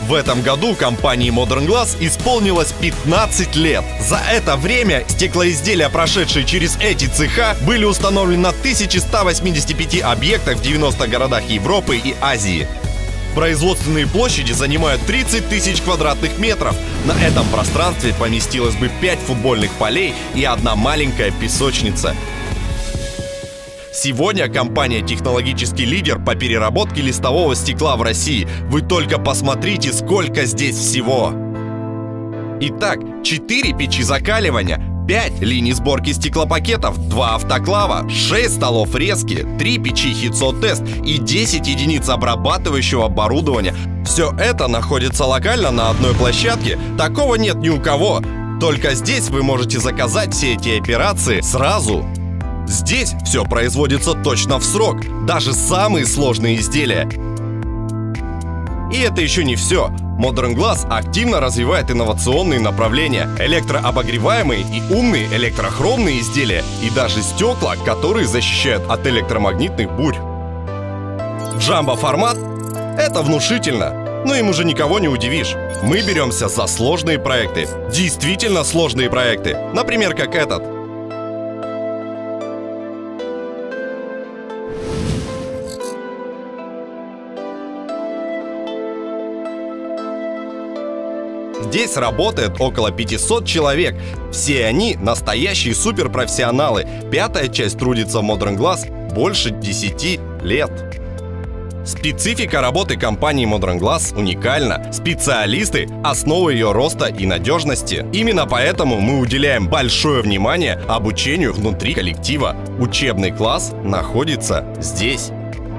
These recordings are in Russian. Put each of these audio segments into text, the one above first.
В этом году компании Modern Glass исполнилось 15 лет. За это время стеклоизделия, прошедшие через эти цеха, были установлены на 1185 объектах в 90 городах Европы и Азии. Производственные площади занимают 30 тысяч квадратных метров. На этом пространстве поместилось бы 5 футбольных полей и одна маленькая песочница. Сегодня компания технологический лидер по переработке листового стекла в России. Вы только посмотрите, сколько здесь всего. Итак, 4 печи закаливания, 5 линий сборки стеклопакетов, 2 автоклава, 6 столов резки, 3 печи хитсот-тест и 10 единиц обрабатывающего оборудования. Все это находится локально на одной площадке. Такого нет ни у кого. Только здесь вы можете заказать все эти операции сразу. Здесь все производится точно в срок, даже самые сложные изделия. И это еще не все. Modern Glass активно развивает инновационные направления, электрообогреваемые и умные электрохромные изделия, и даже стекла, которые защищают от электромагнитных бурь. Джамбо-формат — это внушительно, но им уже никого не удивишь. Мы беремся за сложные проекты, действительно сложные проекты, например, как этот. Здесь работает около 500 человек. Все они настоящие суперпрофессионалы. 5-я часть трудится в Modern Glass больше 10 лет. Специфика работы компании Modern Glass уникальна. Специалисты – основа ее роста и надежности. Именно поэтому мы уделяем большое внимание обучению внутри коллектива. Учебный класс находится здесь.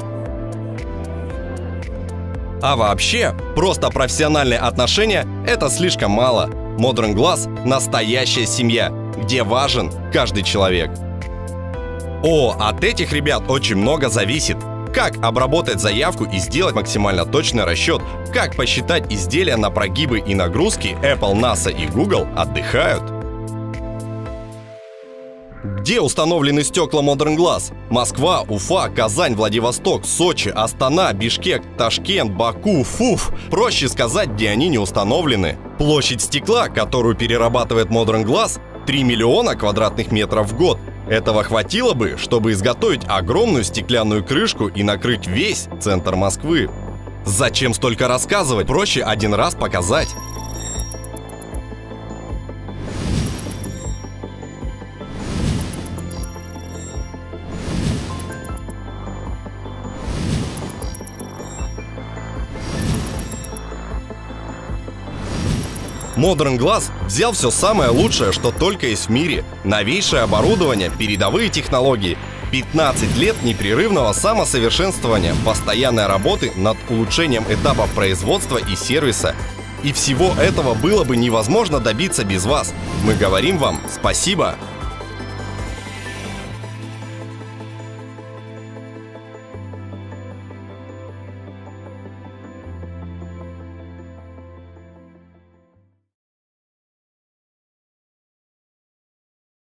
А вообще, просто профессиональные отношения – это слишком мало. Modern Glass – настоящая семья, где важен каждый человек. От этих ребят очень много зависит. Как обработать заявку и сделать максимально точный расчет, как посчитать изделия на прогибы и нагрузки, Apple, NASA и Google отдыхают. Где установлены стекла Modern Glass? Москва, Уфа, Казань, Владивосток, Сочи, Астана, Бишкек, Ташкент, Баку, Фуф. Проще сказать, где они не установлены. Площадь стекла, которую перерабатывает Modern Glass, 3 миллиона квадратных метров в год. Этого хватило бы, чтобы изготовить огромную стеклянную крышку и накрыть весь центр Москвы. Зачем столько рассказывать? Проще один раз показать. Modern Glass взял все самое лучшее, что только есть в мире. Новейшее оборудование, передовые технологии, 15 лет непрерывного самосовершенствования, постоянной работы над улучшением этапов производства и сервиса. И всего этого было бы невозможно добиться без вас. Мы говорим вам спасибо.